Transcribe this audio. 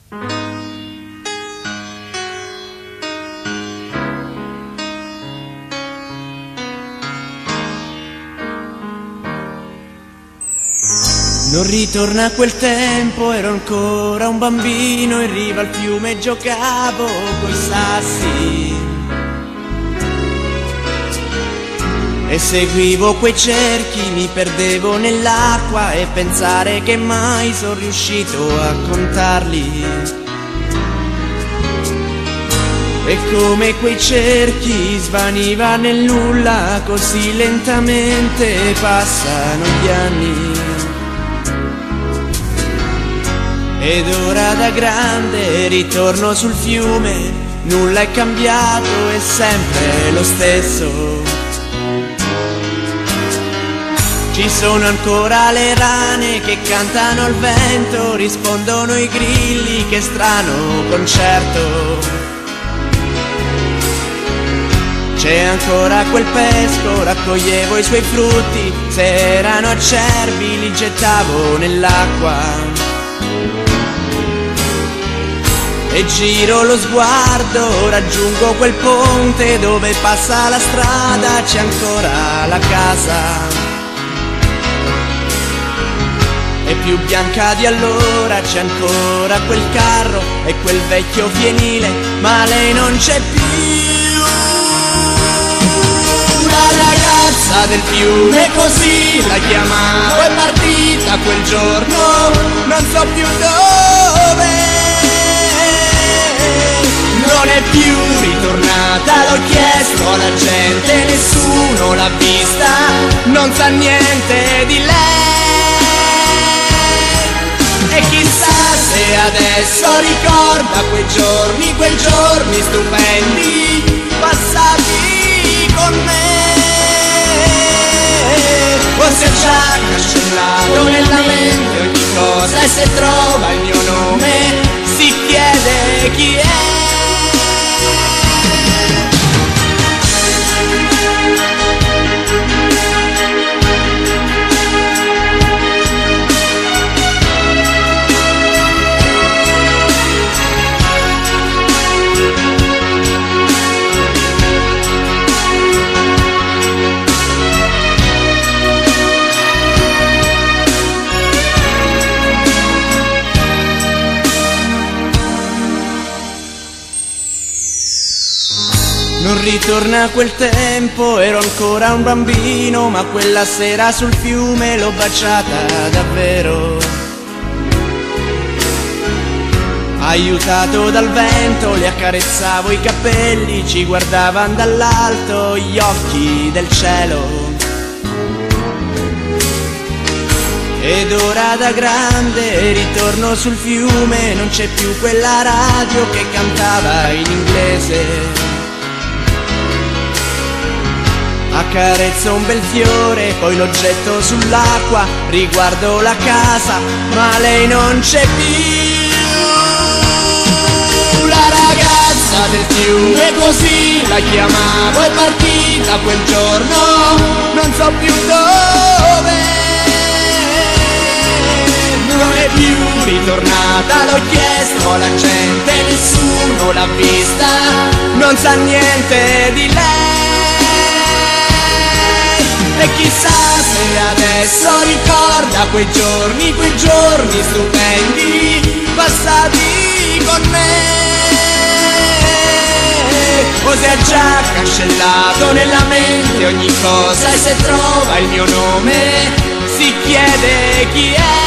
Non ritorna a quel tempo, ero ancora un bambino, in riva al fiume giocavo coi sassi e seguivo quei cerchi, mi perdevo nell'acqua e pensare che mai sono riuscito a contarli. E come quei cerchi svaniva nel nulla, così lentamente passano gli anni. Ed ora da grande ritorno sul fiume, nulla è cambiato, è sempre lo stesso. Ci sono ancora le rane che cantano al vento, rispondono i grilli, che strano concerto. C'è ancora quel pesco, raccoglievo i suoi frutti, se erano acerbi li gettavo nell'acqua. E giro lo sguardo, raggiungo quel ponte dove passa la strada, c'è ancora la casa. È più bianca di allora, c'è ancora quel carro e quel vecchio fienile, ma lei non c'è più. La ragazza del fiume, così la chiamavo, è partita quel giorno, non so più dove. Non è più ritornata, l'ho chiesto alla gente, nessuno l'ha vista, non sa niente di lei. E chissà se adesso ricorda quei giorni stupendi, passati con me. O se ha già cancellato nella mente ogni cosa, e se trova il mio nome si chiede chi è. Non ritorna a quel tempo, ero ancora un bambino, ma quella sera sul fiume l'ho baciata davvero. Aiutato dal vento le accarezzavo i capelli, ci guardavano dall'alto gli occhi del cielo. Ed ora da grande ritorno sul fiume, non c'è più quella radio che cantava in inglese. Accarezzo un bel fiore, poi lo getto sull'acqua, riguardo la casa, ma lei non c'è più. La ragazza del fiume, così la chiamavo, è partita quel giorno, non so più dove. Non è più ritornata, l'ho chiesto alla gente, nessuno l'ha vista, non sa niente di lei. E chissà se adesso ricorda quei giorni stupendi, passati con me. O se ha già cancellato nella mente ogni cosa, e se trova il mio nome si chiede chi è.